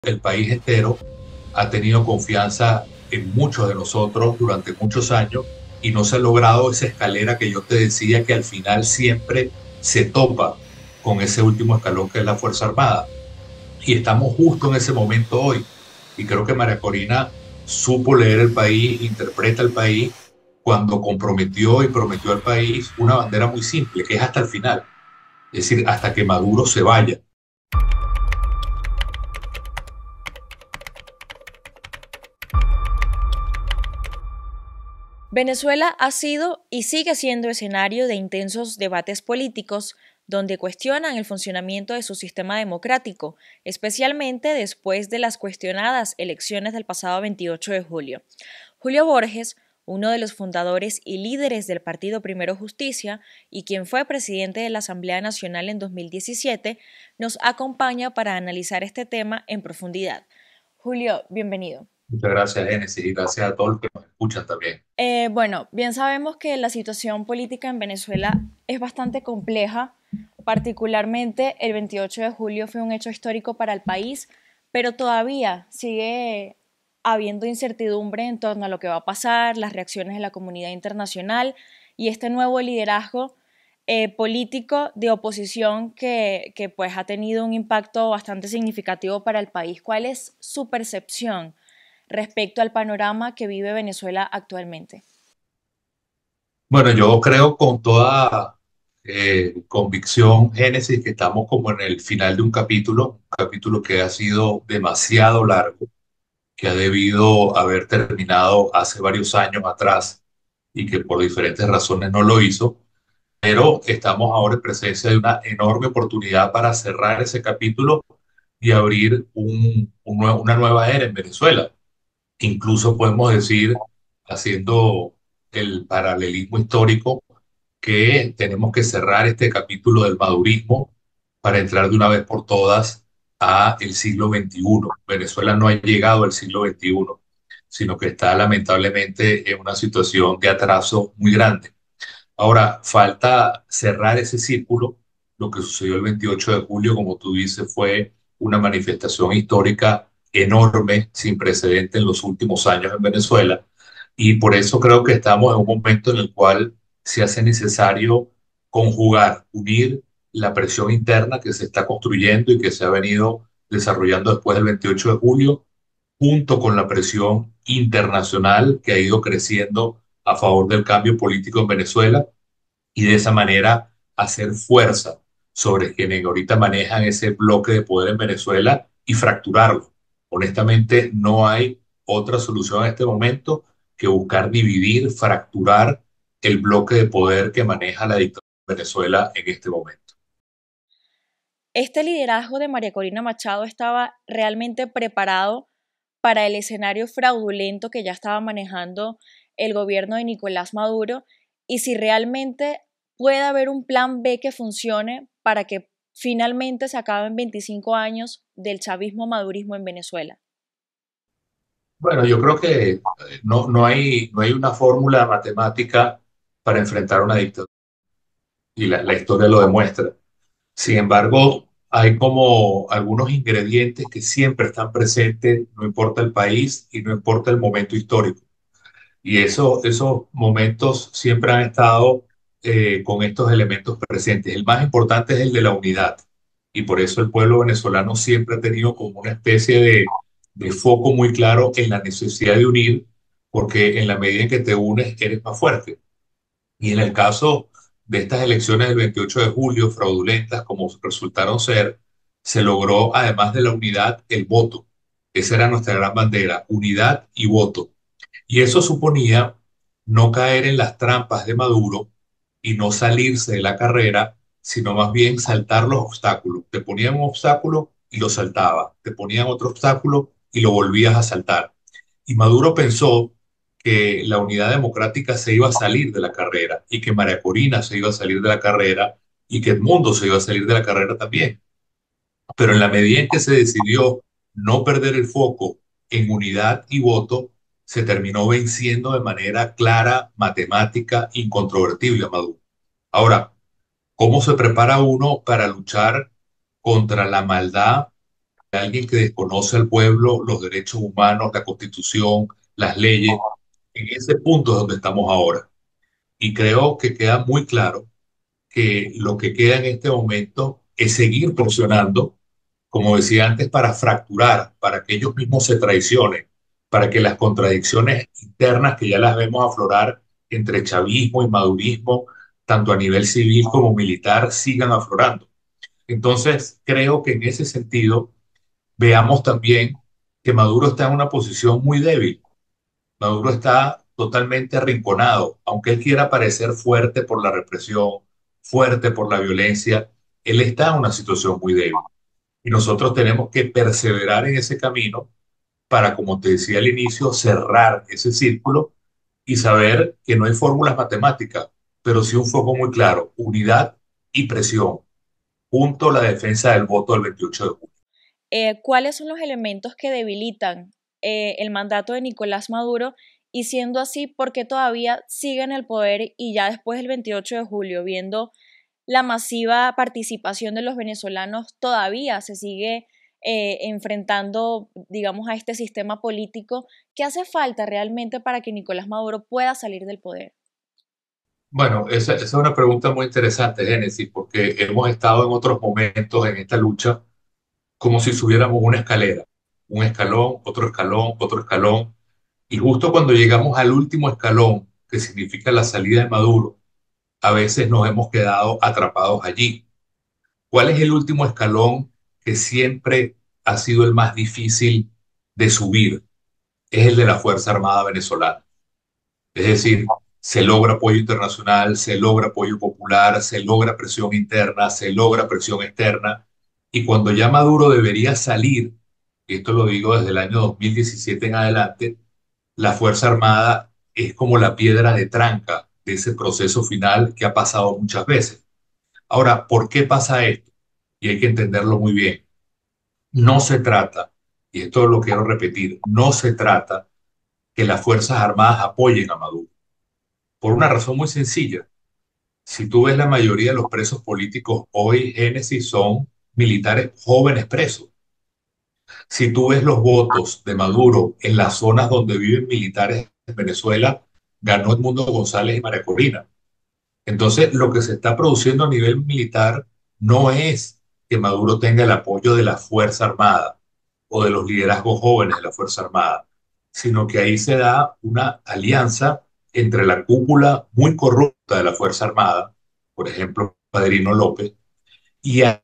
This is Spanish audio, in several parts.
el país entero ha tenido confianza en muchos de nosotros durante muchos años y no se ha logrado esa escalera que yo te decía que al final siempre se topa con ese último escalón que es la Fuerza Armada. Y estamos justo en ese momento hoy. Y creo que María Corina supo leer el país, interpreta el país, cuando comprometió y prometió al país una bandera muy simple, que es hasta el final, es decir, hasta que Maduro se vaya. Venezuela ha sido y sigue siendo escenario de intensos debates políticos donde cuestionan el funcionamiento de su sistema democrático, especialmente después de las cuestionadas elecciones del pasado 28 de julio. Julio Borges, uno de los fundadores y líderes del partido Primero Justicia y quien fue presidente de la Asamblea Nacional en 2017, nos acompaña para analizar este tema en profundidad. Julio, bienvenido. Muchas gracias, Génesis, y gracias a todos los que nos escuchan también. Bueno, bien sabemos que la situación política en Venezuela es bastante compleja, particularmente el 28 de julio fue un hecho histórico para el país, pero todavía sigue habiendo incertidumbre en torno a lo que va a pasar, las reacciones de la comunidad internacional y este nuevo liderazgo político de oposición que pues ha tenido un impacto bastante significativo para el país. ¿Cuál es su percepción respecto al panorama que vive Venezuela actualmente? Bueno, yo creo con toda convicción, Génesis, que estamos como en el final de un capítulo que ha sido demasiado largo, que ha debido haber terminado hace varios años atrás y que por diferentes razones no lo hizo, pero estamos ahora en presencia de una enorme oportunidad para cerrar ese capítulo y abrir una nueva era en Venezuela. Incluso podemos decir, haciendo el paralelismo histórico, que tenemos que cerrar este capítulo del madurismo para entrar de una vez por todas a el siglo XXI. Venezuela no ha llegado al siglo XXI, sino que está lamentablemente en una situación de atraso muy grande. Ahora, falta cerrar ese círculo. Lo que sucedió el 28 de julio, como tú dices, fue una manifestación histórica enorme, sin precedente en los últimos años en Venezuela. Y por eso creo que estamos en un momento en el cual se hace necesario conjugar, unir la presión interna que se está construyendo y que se ha venido desarrollando después del 28 de julio, junto con la presión internacional que ha ido creciendo a favor del cambio político en Venezuela y de esa manera hacer fuerza sobre quienes ahorita manejan ese bloque de poder en Venezuela y fracturarlo. Honestamente, no hay otra solución en este momento que buscar dividir, fracturar el bloque de poder que maneja la dictadura de Venezuela en este momento. ¿Este liderazgo de María Corina Machado estaba realmente preparado para el escenario fraudulento que ya estaba manejando el gobierno de Nicolás Maduro? Y si realmente puede haber un plan B que funcione para que finalmente se acaben 25 años del chavismo-madurismo en Venezuela. Bueno, yo creo que no hay una fórmula matemática para enfrentar una dictadura y la historia lo demuestra. Sin embargo, hay como algunos ingredientes que siempre están presentes, no importa el país y no importa el momento histórico. Y esos momentos siempre han estado con estos elementos presentes. El más importante es el de la unidad. Y por eso el pueblo venezolano siempre ha tenido como una especie de foco muy claro en la necesidad de unir, porque en la medida en que te unes, eres más fuerte. Y en el caso de estas elecciones del 28 de julio, fraudulentas como resultaron ser, se logró, además de la unidad, el voto. Esa era nuestra gran bandera, unidad y voto. Y eso suponía no caer en las trampas de Maduro y no salirse de la carrera, sino más bien saltar los obstáculos. Te ponían un obstáculo y lo saltaba, te ponían otro obstáculo y lo volvías a saltar. Y Maduro pensó que la unidad democrática se iba a salir de la carrera y que María Corina se iba a salir de la carrera y que Edmundo se iba a salir de la carrera también. Pero en la medida en que se decidió no perder el foco en unidad y voto, se terminó venciendo de manera clara, matemática, incontrovertible a Maduro. Ahora, ¿cómo se prepara uno para luchar contra la maldad alguien que desconoce al pueblo, los derechos humanos, la constitución, las leyes. En ese punto es donde estamos ahora. Y creo que queda muy claro que lo que queda en este momento es seguir presionando, como decía antes, para fracturar, para que ellos mismos se traicionen, para que las contradicciones internas que ya las vemos aflorar entre chavismo y madurismo, tanto a nivel civil como militar, sigan aflorando. Entonces, creo que en ese sentido, veamos también que Maduro está en una posición muy débil. Maduro está totalmente arrinconado, aunque él quiera parecer fuerte por la represión, fuerte por la violencia, él está en una situación muy débil. Y nosotros tenemos que perseverar en ese camino para, como te decía al inicio, cerrar ese círculo y saber que no hay fórmulas matemáticas, pero sí un foco muy claro, unidad y presión, junto a la defensa del voto del 28 de julio. ¿Cuáles son los elementos que debilitan el mandato de Nicolás Maduro? Y siendo así, ¿por qué todavía sigue en el poder y ya después del 28 de julio, viendo la masiva participación de los venezolanos, todavía se sigue enfrentando, digamos, a este sistema político? ¿Qué hace falta realmente para que Nicolás Maduro pueda salir del poder? Bueno, esa es una pregunta muy interesante, Génesis, porque hemos estado en otros momentos en esta lucha como si subiéramos una escalera, un escalón, otro escalón, y justo cuando llegamos al último escalón, que significa la salida de Maduro, a veces nos hemos quedado atrapados allí. ¿Cuál es el último escalón que siempre ha sido el más difícil de subir? Es el de la Fuerza Armada Venezolana. Es decir, se logra apoyo internacional, se logra apoyo popular, se logra presión interna, se logra presión externa. Y cuando ya Maduro debería salir, y esto lo digo desde el año 2017 en adelante, la Fuerza Armada es como la piedra de tranca de ese proceso final que ha pasado muchas veces. Ahora, ¿por qué pasa esto? Y hay que entenderlo muy bien. No se trata, y esto lo quiero repetir, no se trata que las Fuerzas Armadas apoyen a Maduro por una razón muy sencilla. Si tú ves la mayoría de los presos políticos hoy, Génesis, son militares jóvenes presos. Si tú ves los votos de Maduro en las zonas donde viven militares en Venezuela, ganó Edmundo González y María Corina. Entonces, lo que se está produciendo a nivel militar no es que Maduro tenga el apoyo de la Fuerza Armada o de los liderazgos jóvenes de la Fuerza Armada, sino que ahí se da una alianza entre la cúpula muy corrupta de la Fuerza Armada, por ejemplo, Padrino López, y a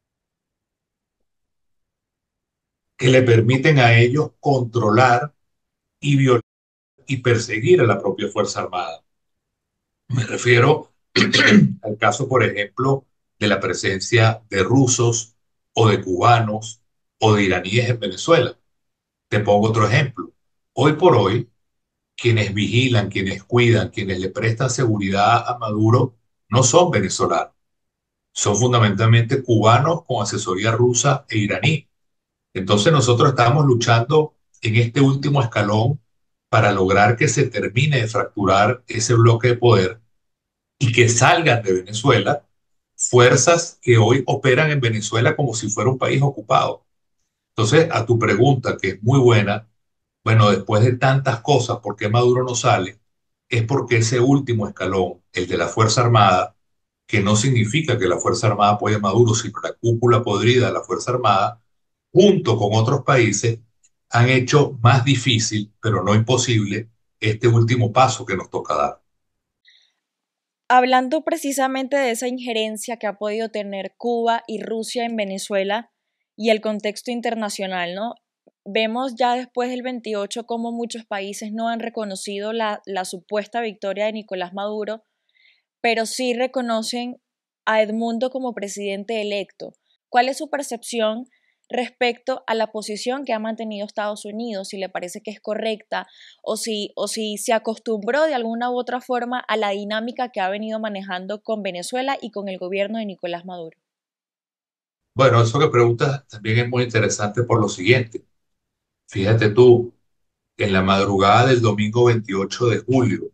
que le permiten a ellos controlar y violar y perseguir a la propia Fuerza Armada. Me refiero al caso, por ejemplo, de la presencia de rusos o de cubanos o de iraníes en Venezuela. Te pongo otro ejemplo. Hoy por hoy, quienes vigilan, quienes cuidan, quienes le prestan seguridad a Maduro no son venezolanos, son fundamentalmente cubanos con asesoría rusa e iraní. Entonces nosotros estamos luchando en este último escalón para lograr que se termine de fracturar ese bloque de poder y que salgan de Venezuela fuerzas que hoy operan en Venezuela como si fuera un país ocupado. Entonces, a tu pregunta, que es muy buena, bueno, después de tantas cosas, ¿por qué Maduro no sale? Es porque ese último escalón, el de la Fuerza Armada, que no significa que la Fuerza Armada apoye a Maduro, sino la cúpula podrida de la Fuerza Armada, junto con otros países, han hecho más difícil, pero no imposible, este último paso que nos toca dar. Hablando precisamente de esa injerencia que ha podido tener Cuba y Rusia en Venezuela y el contexto internacional, ¿no? Vemos ya después del 28 cómo muchos países no han reconocido la supuesta victoria de Nicolás Maduro, pero sí reconocen a Edmundo como presidente electo. ¿Cuál es su percepción respecto a la posición que ha mantenido Estados Unidos? Si le parece que es correcta o si se acostumbró de alguna u otra forma a la dinámica que ha venido manejando con Venezuela y con el gobierno de Nicolás Maduro. Bueno, eso que preguntas también es muy interesante por lo siguiente. Fíjate tú, en la madrugada del domingo 28 de julio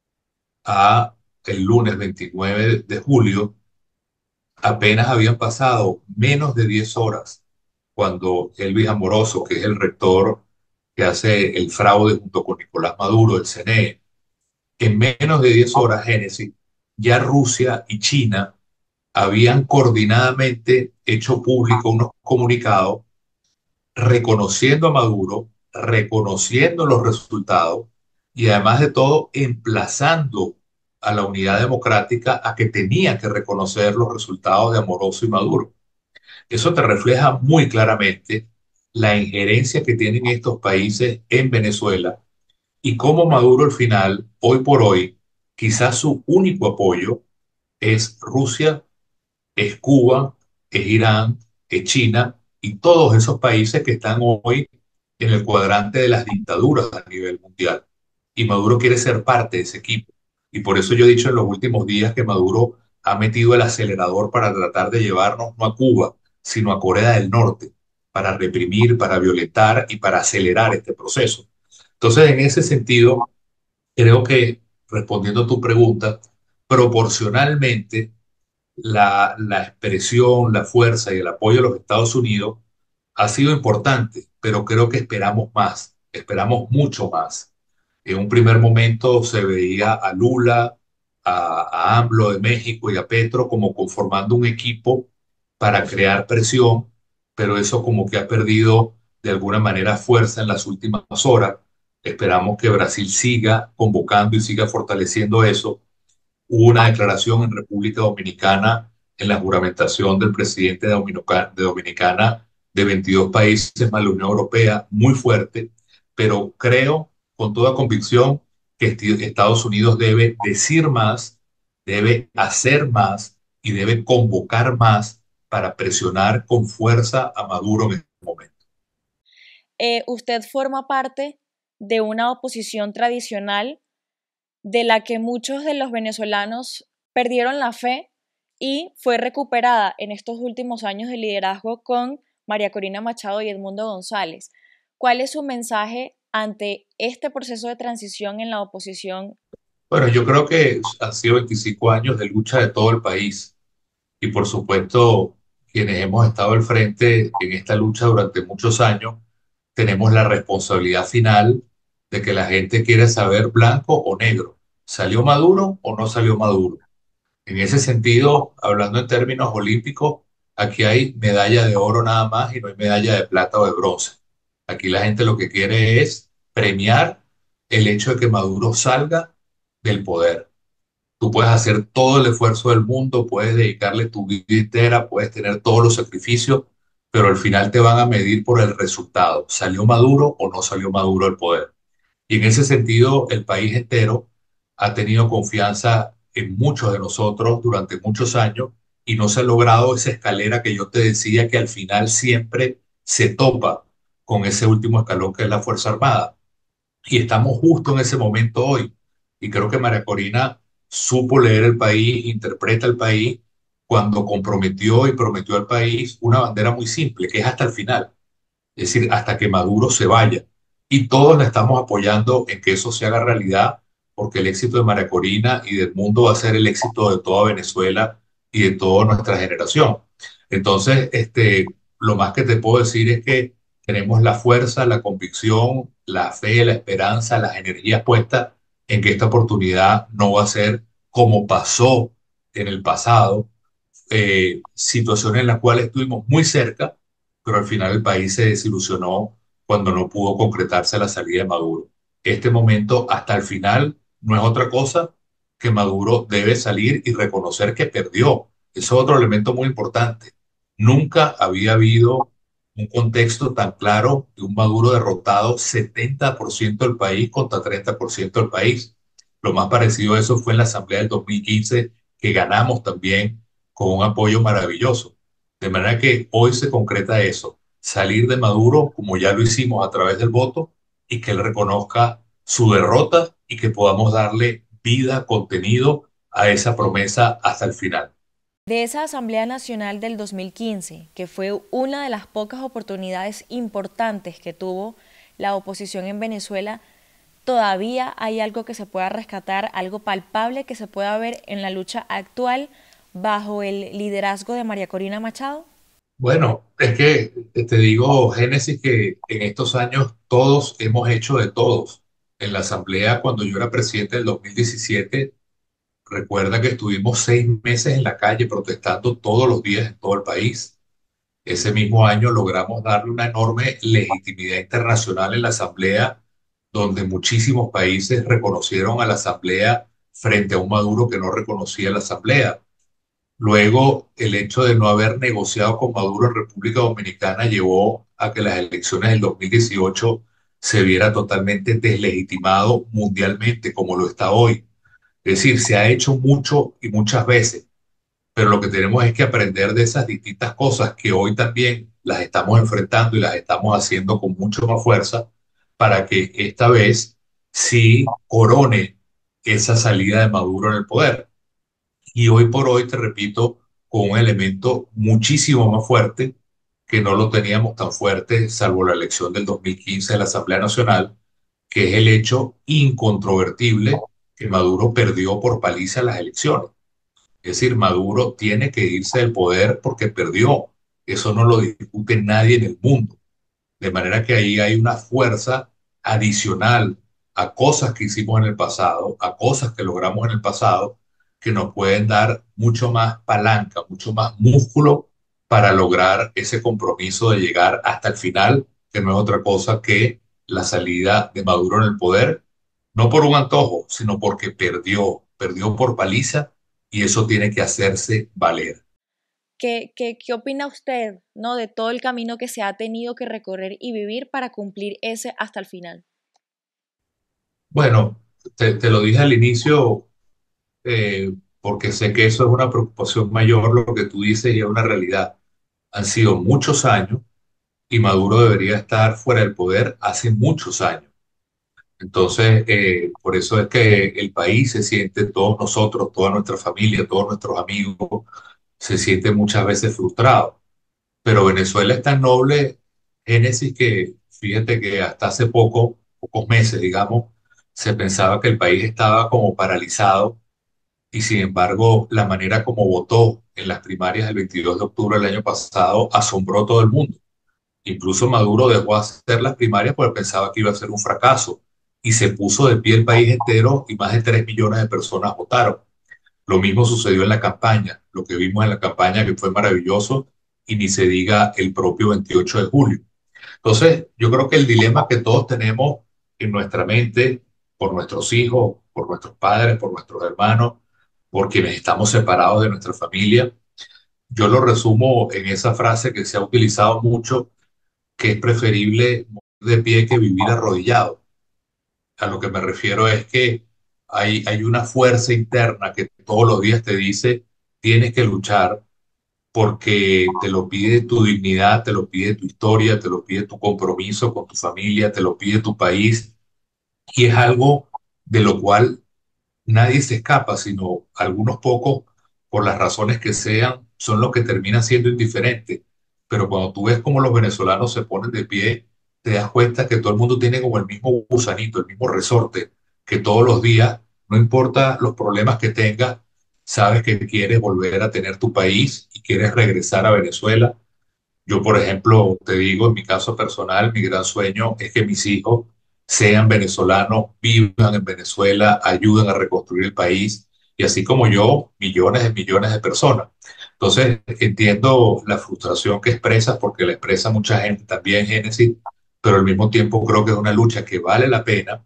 a el lunes 29 de julio, apenas habían pasado menos de 10 horas cuando Elvis Amoroso, que es el rector que hace el fraude junto con Nicolás Maduro, del CNE, en menos de 10 horas, Génesis, ya Rusia y China habían coordinadamente hecho público unos comunicados reconociendo a Maduro, reconociendo los resultados y además de todo emplazando a la unidad democrática a que tenía que reconocer los resultados de Amoroso y Maduro. Eso te refleja muy claramente la injerencia que tienen estos países en Venezuela y cómo Maduro al final, hoy por hoy, quizás su único apoyo es Rusia, es Cuba, es Irán, es China y todos esos países que están hoy en el cuadrante de las dictaduras a nivel mundial. Y Maduro quiere ser parte de ese equipo. Y por eso yo he dicho en los últimos días que Maduro ha metido el acelerador para tratar de llevarnos no a Cuba, sino a Corea del Norte, para reprimir, para violentar y para acelerar este proceso. Entonces, en ese sentido, creo que, respondiendo a tu pregunta, proporcionalmente la expresión, la fuerza y el apoyo de los Estados Unidos ha sido importante, pero creo que esperamos mucho más. En un primer momento se veía a Lula, a AMLO de México y a Petro como conformando un equipo para crear presión, pero eso como que ha perdido de alguna manera fuerza en las últimas horas. Esperamos que Brasil siga convocando y siga fortaleciendo eso. Hubo una declaración en República Dominicana en la juramentación del presidente de Dominicana de 22 países más la Unión Europea, muy fuerte, pero creo con toda convicción que Estados Unidos debe decir más, debe hacer más y debe convocar más para presionar con fuerza a Maduro en este momento. Usted forma parte de una oposición tradicional de la que muchos de los venezolanos perdieron la fe y fue recuperada en estos últimos años de liderazgo con María Corina Machado y Edmundo González. ¿Cuál es su mensaje ante este proceso de transición en la oposición? Bueno, yo creo que han sido 25 años de lucha de todo el país. Y por supuesto, quienes hemos estado al frente en esta lucha durante muchos años, tenemos la responsabilidad final de que la gente quiere saber blanco o negro. ¿Salió Maduro o no salió Maduro? En ese sentido, hablando en términos olímpicos, aquí hay medalla de oro nada más y no hay medalla de plata o de bronce. Aquí la gente lo que quiere es premiar el hecho de que Maduro salga del poder. Tú puedes hacer todo el esfuerzo del mundo, puedes dedicarle tu vida entera, puedes tener todos los sacrificios, pero al final te van a medir por el resultado. ¿Salió Maduro o no salió Maduro del poder? Y en ese sentido, el país entero ha tenido confianza en muchos de nosotros durante muchos años y no se ha logrado esa escalera que yo te decía que al final siempre se topa con ese último escalón que es la Fuerza Armada. Y estamos justo en ese momento hoy. Y creo que María Corina supo leer el país, interpreta el país, cuando comprometió y prometió al país una bandera muy simple, que es hasta el final, es decir, hasta que Maduro se vaya. Y todos la estamos apoyando en que eso se haga realidad, porque el éxito de María Corina y del mundo va a ser el éxito de toda Venezuela y de toda nuestra generación. Entonces, lo más que te puedo decir es que tenemos la fuerza, la convicción, la fe, la esperanza, las energías puestas en que esta oportunidad no va a ser como pasó en el pasado, situaciones en las cuales estuvimos muy cerca, pero al final el país se desilusionó cuando no pudo concretarse la salida de Maduro. Este momento, hasta el final, no es otra cosa que Maduro debe salir y reconocer que perdió. Eso es otro elemento muy importante. Nunca había habido un contexto tan claro de un Maduro derrotado 70% del país contra 30% del país. Lo más parecido a eso fue en la Asamblea del 2015, que ganamos también con un apoyo maravilloso. De manera que hoy se concreta eso, salir de Maduro como ya lo hicimos a través del voto y que él reconozca su derrota y que podamos darle vida, contenido a esa promesa hasta el final. De esa Asamblea Nacional del 2015, que fue una de las pocas oportunidades importantes que tuvo la oposición en Venezuela, ¿todavía hay algo que se pueda rescatar, algo palpable que se pueda ver en la lucha actual bajo el liderazgo de María Corina Machado? Bueno, es que te digo, Génesis, que en estos años todos hemos hecho de todos. En la asamblea, cuando yo era presidente del 2017, recuerda que estuvimos 6 meses en la calle protestando todos los días en todo el país. Ese mismo año logramos darle una enorme legitimidad internacional en la asamblea, donde muchísimos países reconocieron a la asamblea frente a un Maduro que no reconocía la asamblea. Luego, el hecho de no haber negociado con Maduro en República Dominicana llevó a que las elecciones del 2018 se viera totalmente deslegitimado mundialmente como lo está hoy. Es decir, se ha hecho mucho y muchas veces, pero lo que tenemos es que aprender de esas distintas cosas que hoy también las estamos enfrentando y las estamos haciendo con mucho más fuerza para que esta vez sí corone esa salida de Maduro en el poder. Y hoy por hoy, te repito, con un elemento muchísimo más fuerte, que no lo teníamos tan fuerte, salvo la elección del 2015 de la Asamblea Nacional, que es el hecho incontrovertible que Maduro perdió por paliza las elecciones. Es decir, Maduro tiene que irse del poder porque perdió. Eso no lo discute nadie en el mundo. De manera que ahí hay una fuerza adicional a cosas que hicimos en el pasado, a cosas que logramos en el pasado, que nos pueden dar mucho más palanca, mucho más músculo para lograr ese compromiso de llegar hasta el final, que no es otra cosa que la salida de Maduro en el poder, no por un antojo, sino porque perdió por paliza y eso tiene que hacerse valer. ¿Qué opina usted, ¿no? De todo el camino que se ha tenido que recorrer y vivir para cumplir ese hasta el final? Bueno, te lo dije al inicio, porque sé que eso es una preocupación mayor, lo que tú dices, y es una realidad. Han sido muchos años y Maduro debería estar fuera del poder hace muchos años. Entonces, por eso es que el país se siente, todos nosotros, toda nuestra familia, todos nuestros amigos, se sienten muchas veces frustrados. Pero Venezuela es tan noble, Génesis, que fíjate que hasta hace pocos meses, digamos, se pensaba que el país estaba como paralizado y sin embargo la manera como votó en las primarias del 22 de octubre del año pasado asombró a todo el mundo. Incluso Maduro dejó hacer las primarias porque pensaba que iba a ser un fracaso y se puso de pie el país entero y más de 3 millones de personas votaron. Lo mismo sucedió en la campaña, lo que vimos en la campaña que fue maravilloso y ni se diga el propio 28 de julio. Entonces, yo creo que el dilema que todos tenemos en nuestra mente, por nuestros hijos, por nuestros padres, por nuestros hermanos, por quienes estamos separados de nuestra familia, yo lo resumo en esa frase que se ha utilizado mucho, que es preferible morir de pie que vivir arrodillado. A lo que me refiero es que hay una fuerza interna que todos los días te dice, tienes que luchar porque te lo pide tu dignidad, te lo pide tu historia, te lo pide tu compromiso con tu familia, te lo pide tu país, y es algo de lo cual nadie se escapa, sino algunos pocos, por las razones que sean, son los que terminan siendo indiferentes. Pero cuando tú ves cómo los venezolanos se ponen de pie, te das cuenta que todo el mundo tiene como el mismo gusanito, el mismo resorte, que todos los días, no importa los problemas que tengas, sabes que quieres volver a tener tu país y quieres regresar a Venezuela. Yo, por ejemplo, te digo, en mi caso personal, mi gran sueño es que mis hijos sean venezolanos, vivan en Venezuela, ayuden a reconstruir el país, y así como yo, millones de personas. Entonces, entiendo la frustración que expresas, porque la expresa mucha gente también, Génesis, pero al mismo tiempo creo que es una lucha que vale la pena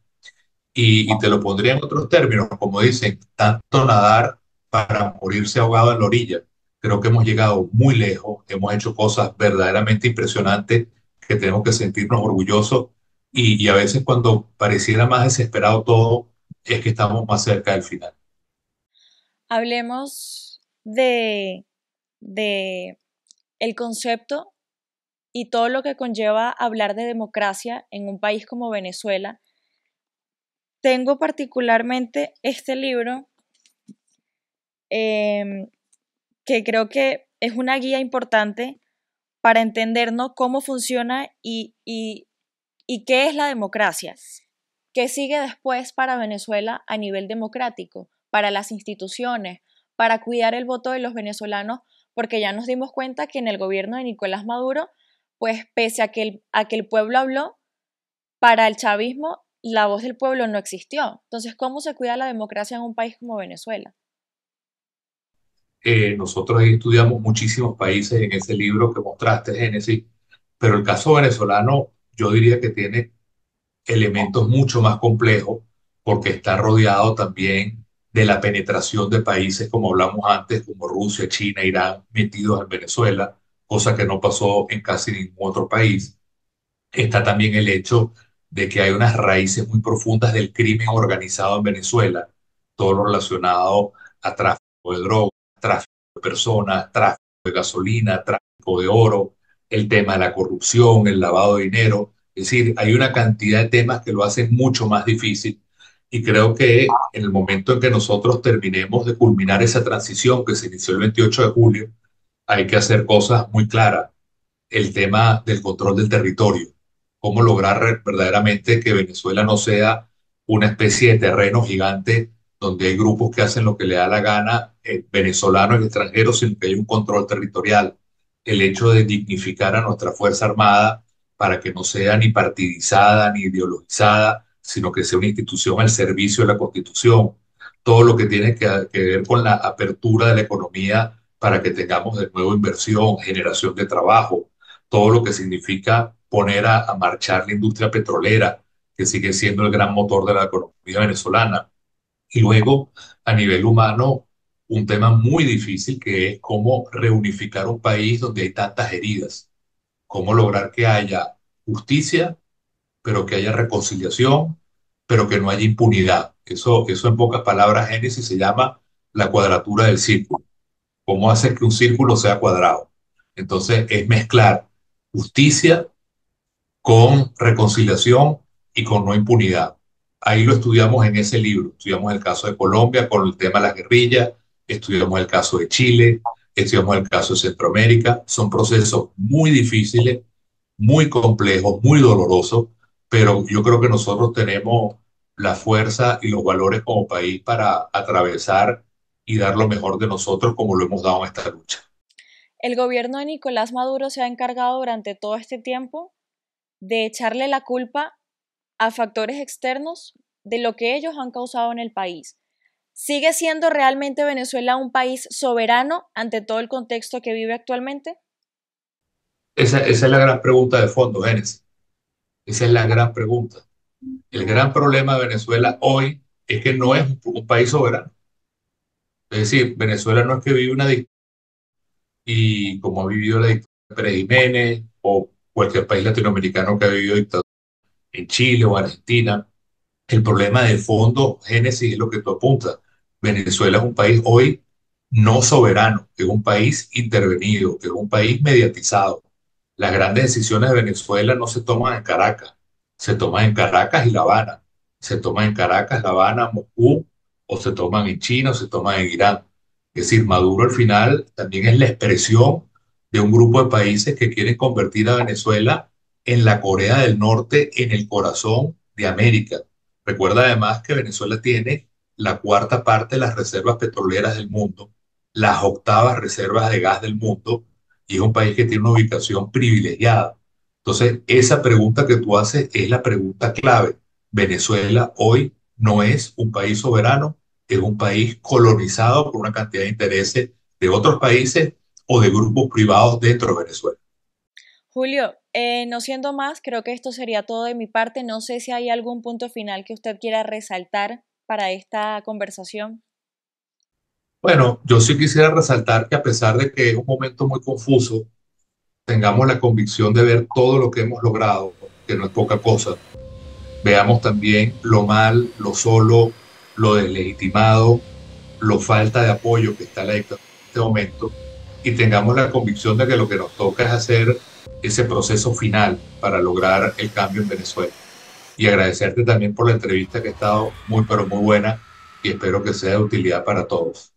y te lo pondría en otros términos, como dicen, tanto nadar para morirse ahogado en la orilla. Creo que hemos llegado muy lejos, hemos hecho cosas verdaderamente impresionantes que tenemos que sentirnos orgullosos y a veces cuando pareciera más desesperado todo, es que estamos más cerca del final. Hablemos de el concepto y todo lo que conlleva hablar de democracia en un país como Venezuela. Tengo particularmente este libro eh, que creo que es una guía importante para entendernos cómo funciona y qué es la democracia, qué sigue después para Venezuela a nivel democrático, para las instituciones, para cuidar el voto de los venezolanos, porque ya nos dimos cuenta que en el gobierno de Nicolás Maduro, pues pese a que el pueblo habló, para el chavismo la voz del pueblo no existió. Entonces, ¿cómo se cuida la democracia en un país como Venezuela? Nosotros ahí estudiamos muchísimos países en ese libro que mostraste, Génesis, pero el caso venezolano yo diría que tiene elementos mucho más complejos porque está rodeado también de la penetración de países, como hablamos antes, como Rusia, China, Irán, metidos en Venezuela, cosa que no pasó en casi ningún otro país. Está también el hecho de que hay unas raíces muy profundas del crimen organizado en Venezuela, todo lo relacionado a tráfico de drogas, tráfico de personas, tráfico de gasolina, tráfico de oro, el tema de la corrupción, el lavado de dinero. Es decir, hay una cantidad de temas que lo hacen mucho más difícil y creo que en el momento en que nosotros terminemos de culminar esa transición que se inició el 28 de julio, hay que hacer cosas muy claras. El tema del control del territorio, cómo lograr verdaderamente que Venezuela no sea una especie de terreno gigante donde hay grupos que hacen lo que le da la gana, venezolanos y extranjeros, sino que hay un control territorial. El hecho de dignificar a nuestra Fuerza Armada para que no sea ni partidizada ni ideologizada, sino que sea una institución al servicio de la Constitución. Todo lo que tiene que ver con la apertura de la economía para que tengamos de nuevo inversión, generación de trabajo, todo lo que significa poner a marchar la industria petrolera, que sigue siendo el gran motor de la economía venezolana. Y luego, a nivel humano, un tema muy difícil que es cómo reunificar un país donde hay tantas heridas, cómo lograr que haya justicia, pero que haya reconciliación, pero que no haya impunidad. Eso en pocas palabras, Génesis, se llama la cuadratura del círculo. ¿Cómo hacer que un círculo sea cuadrado? Entonces, es mezclar justicia con reconciliación y con no impunidad. Ahí lo estudiamos en ese libro. Estudiamos el caso de Colombia con el tema de las guerrillas, estudiamos el caso de Chile, estudiamos el caso de Centroamérica. Son procesos muy difíciles, muy complejos, muy dolorosos, pero yo creo que nosotros tenemos la fuerza y los valores como país para atravesar y dar lo mejor de nosotros como lo hemos dado en esta lucha. El gobierno de Nicolás Maduro se ha encargado durante todo este tiempo de echarle la culpa a factores externos de lo que ellos han causado en el país. ¿Sigue siendo realmente Venezuela un país soberano ante todo el contexto que vive actualmente? Esa es la gran pregunta de fondo, Génesis. Esa es la gran pregunta. El gran problema de Venezuela hoy es que no es un país soberano. Es decir, Venezuela no es que vive una dictadura y como ha vivido la dictadura de Pérez Jiménez o cualquier país latinoamericano que ha vivido dictadura en Chile o Argentina. El problema de fondo, Génesis, es lo que tú apuntas. Venezuela es un país hoy no soberano, que es un país intervenido, que es un país mediatizado. Las grandes decisiones de Venezuela no se toman en Caracas, se toman en Caracas y La Habana. Se toman en Caracas, La Habana, Moscú, o se toman en China, o se toman en Irán. Es decir, Maduro al final también es la expresión de un grupo de países que quieren convertir a Venezuela en la Corea del Norte, en el corazón de América. Recuerda además que Venezuela tiene la cuarta parte de las reservas petroleras del mundo, las octavas reservas de gas del mundo, y es un país que tiene una ubicación privilegiada. Entonces, esa pregunta que tú haces es la pregunta clave. Venezuela hoy no es un país soberano, es un país colonizado por una cantidad de intereses de otros países o de grupos privados dentro de Venezuela. Julio, no siendo más, creo que esto sería todo de mi parte. No sé si hay algún punto final que usted quiera resaltar para esta conversación. Bueno, yo sí quisiera resaltar que a pesar de que es un momento muy confuso, tengamos la convicción de ver todo lo que hemos logrado, que no es poca cosa. Veamos también lo mal, lo solo, lo deslegitimado, lo falta de apoyo que está la dictadura en este momento y tengamos la convicción de que lo que nos toca es hacer ese proceso final para lograr el cambio en Venezuela. Y agradecerte también por la entrevista que ha estado muy, pero muy buena y espero que sea de utilidad para todos.